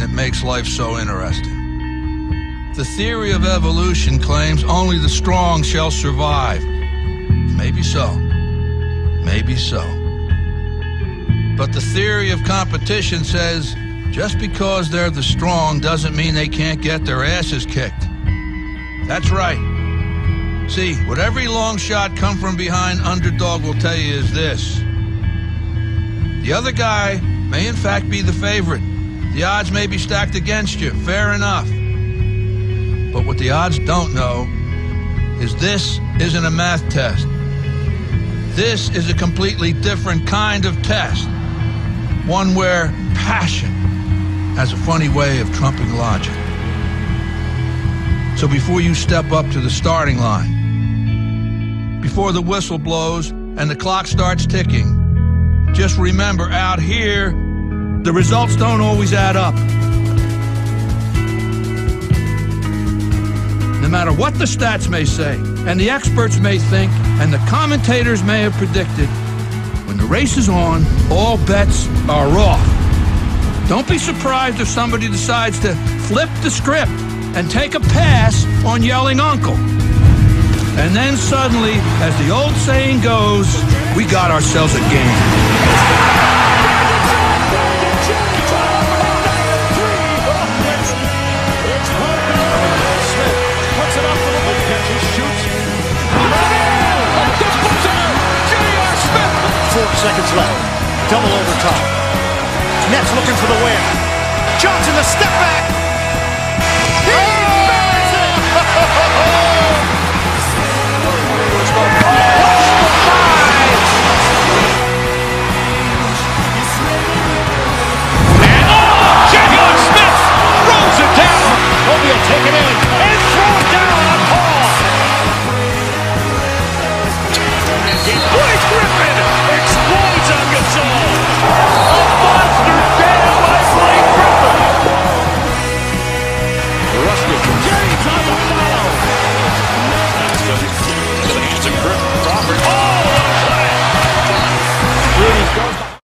that makes life so interesting. The theory of evolution claims only the strong shall survive. Maybe so. Maybe so. But the theory of competition says just because they're the strong doesn't mean they can't get their asses kicked. That's right. See, what every long shot come from behind underdog will tell you is this. The other guy may in fact be the favorite. The odds may be stacked against you, fair enough. But what the odds don't know is this isn't a math test. This is a completely different kind of test. One where passion has a funny way of trumping logic. So before you step up to the starting line, before the whistle blows and the clock starts ticking, just remember, out here, the results don't always add up. No matter what the stats may say, and the experts may think, and the commentators may have predicted, when the race is on, all bets are off. Don't be surprised if somebody decides to flip the script and take a pass on yelling uncle. And then suddenly, as the old saying goes, we got ourselves a game. Seconds left. Double overtime. Nets looking for the win. Johnson, the step back.